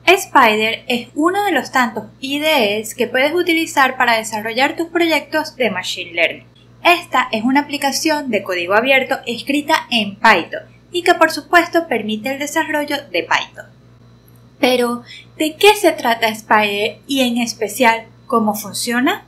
Spider es uno de los tantos IDEs que puedes utilizar para desarrollar tus proyectos de Machine Learning. Esta es una aplicación de código abierto escrita en Python y que por supuesto permite el desarrollo de Python. Pero, ¿de qué se trata Spider y en especial cómo funciona?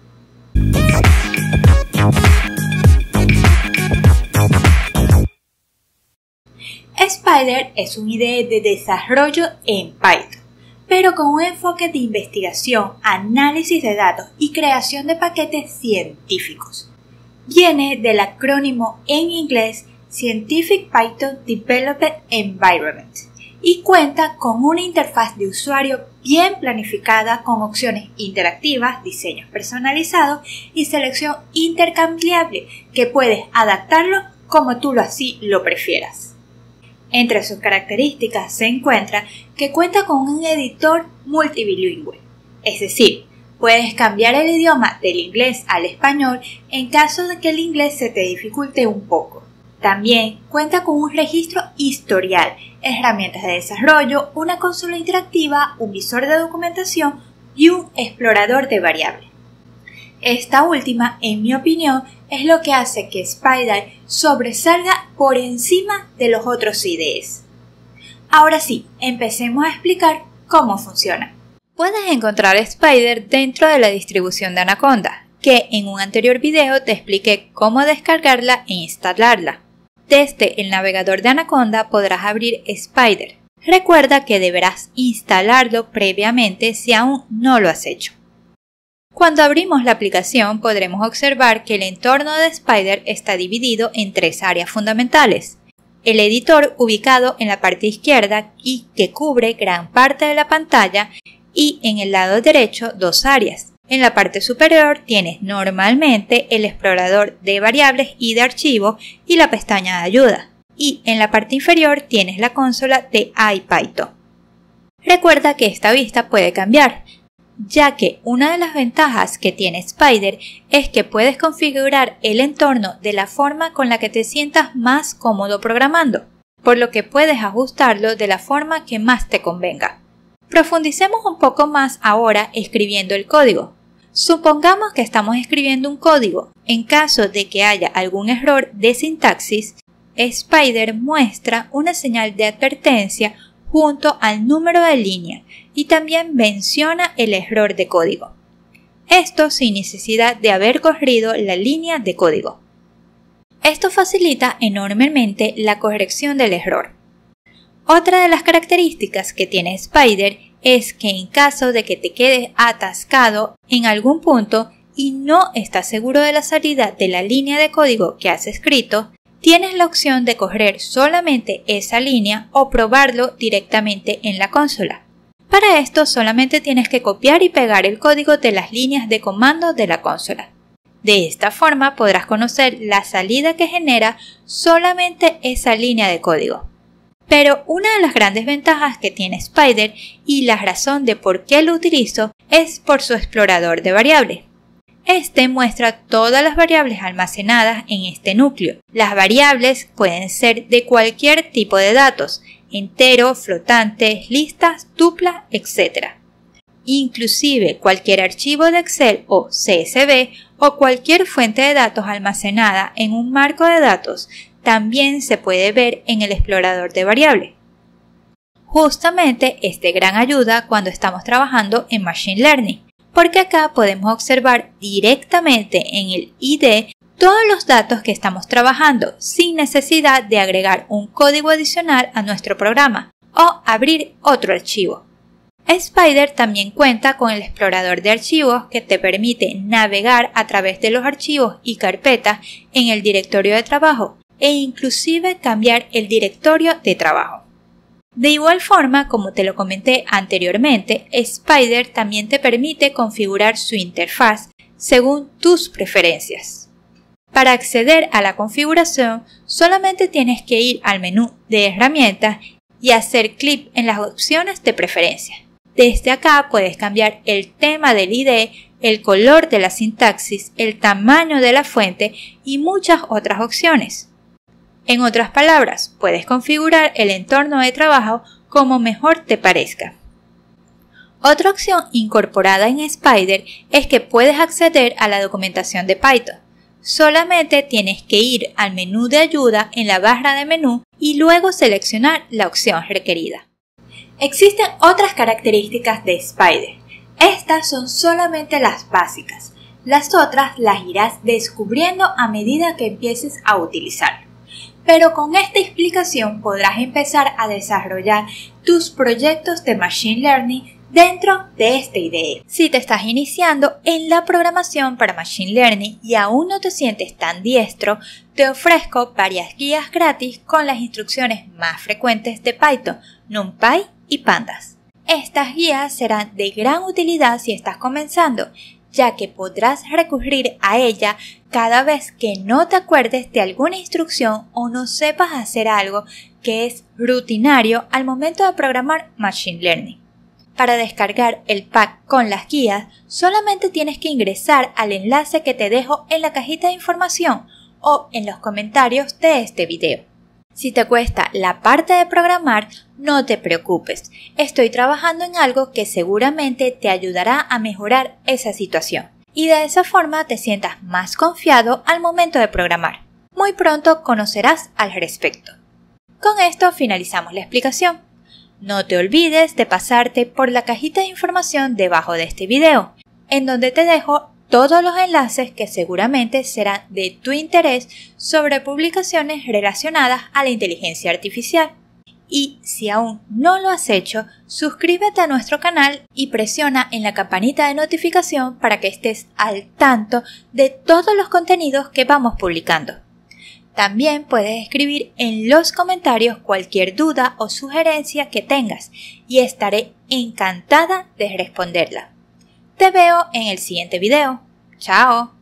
Spider es un IDE de desarrollo en Python, pero con un enfoque de investigación, análisis de datos y creación de paquetes científicos. Viene del acrónimo en inglés Scientific Python Development Environment y cuenta con una interfaz de usuario bien planificada con opciones interactivas, diseños personalizados y selección intercambiable que puedes adaptarlo como tú así lo prefieras. Entre sus características se encuentra que cuenta con un editor multibilingüe, es decir, puedes cambiar el idioma del inglés al español en caso de que el inglés se te dificulte un poco. También cuenta con un registro historial, herramientas de desarrollo, una consola interactiva, un visor de documentación y un explorador de variables. Esta última, en mi opinión, es lo que hace que Spider sobresalga por encima de los otros IDEs. Ahora sí, empecemos a explicar cómo funciona. Puedes encontrar Spider dentro de la distribución de Anaconda, que en un anterior video te expliqué cómo descargarla e instalarla. Desde el navegador de Anaconda podrás abrir Spider. Recuerda que deberás instalarlo previamente si aún no lo has hecho. Cuando abrimos la aplicación podremos observar que el entorno de Spider está dividido en tres áreas fundamentales. El editor ubicado en la parte izquierda y que cubre gran parte de la pantalla y en el lado derecho dos áreas. En la parte superior tienes normalmente el explorador de variables y de archivos y la pestaña de ayuda. Y en la parte inferior tienes la consola de IPython. Recuerda que esta vista puede cambiar, ya que una de las ventajas que tiene Spider es que puedes configurar el entorno de la forma con la que te sientas más cómodo programando, por lo que puedes ajustarlo de la forma que más te convenga. Profundicemos un poco más ahora escribiendo el código. Supongamos que estamos escribiendo un código. En caso de que haya algún error de sintaxis, Spider muestra una señal de advertencia junto al número de línea y también menciona el error de código. Esto sin necesidad de haber corrido la línea de código. Esto facilita enormemente la corrección del error. Otra de las características que tiene Spider es que en caso de que te quedes atascado en algún punto y no estás seguro de la salida de la línea de código que has escrito, tienes la opción de correr solamente esa línea o probarlo directamente en la consola. Para esto solamente tienes que copiar y pegar el código de las líneas de comando de la consola. De esta forma podrás conocer la salida que genera solamente esa línea de código. Pero una de las grandes ventajas que tiene Spider y la razón de por qué lo utilizo es por su explorador de variables. Este muestra todas las variables almacenadas en este núcleo. Las variables pueden ser de cualquier tipo de datos, enteros, flotantes, listas, tuplas, etc. Inclusive cualquier archivo de Excel o CSV o cualquier fuente de datos almacenada en un marco de datos también se puede ver en el explorador de variables. Justamente es de gran ayuda cuando estamos trabajando en Machine Learning, porque acá podemos observar directamente en el IDE todos los datos que estamos trabajando sin necesidad de agregar un código adicional a nuestro programa o abrir otro archivo. Spider también cuenta con el explorador de archivos que te permite navegar a través de los archivos y carpetas en el directorio de trabajo e inclusive cambiar el directorio de trabajo. De igual forma, como te lo comenté anteriormente, Spider también te permite configurar su interfaz según tus preferencias. Para acceder a la configuración, solamente tienes que ir al menú de herramientas y hacer clic en las opciones de preferencia. Desde acá puedes cambiar el tema del IDE, el color de la sintaxis, el tamaño de la fuente y muchas otras opciones. En otras palabras, puedes configurar el entorno de trabajo como mejor te parezca. Otra opción incorporada en Spyder es que puedes acceder a la documentación de Python. Solamente tienes que ir al menú de ayuda en la barra de menú y luego seleccionar la opción requerida. Existen otras características de Spyder. Estas son solamente las básicas. Las otras las irás descubriendo a medida que empieces a utilizarlo. Pero con esta explicación podrás empezar a desarrollar tus proyectos de Machine Learning dentro de esta IDE. Si te estás iniciando en la programación para Machine Learning y aún no te sientes tan diestro, te ofrezco varias guías gratis con las instrucciones más frecuentes de Python, NumPy y Pandas. Estas guías serán de gran utilidad si estás comenzando, ya que podrás recurrir a ella cada vez que no te acuerdes de alguna instrucción o no sepas hacer algo que es rutinario al momento de programar Machine Learning. Para descargar el pack con las guías, solamente tienes que ingresar al enlace que te dejo en la cajita de información o en los comentarios de este video. Si te cuesta la parte de programar, no te preocupes. Estoy trabajando en algo que seguramente te ayudará a mejorar esa situación y de esa forma te sientas más confiado al momento de programar. Muy pronto conocerás al respecto. Con esto finalizamos la explicación. No te olvides de pasarte por la cajita de información debajo de este video, en donde te dejo todos los enlaces que seguramente serán de tu interés sobre publicaciones relacionadas a la inteligencia artificial. Y si aún no lo has hecho, suscríbete a nuestro canal y presiona en la campanita de notificación para que estés al tanto de todos los contenidos que vamos publicando. También puedes escribir en los comentarios cualquier duda o sugerencia que tengas y estaré encantada de responderla. Te veo en el siguiente video. ¡Chao!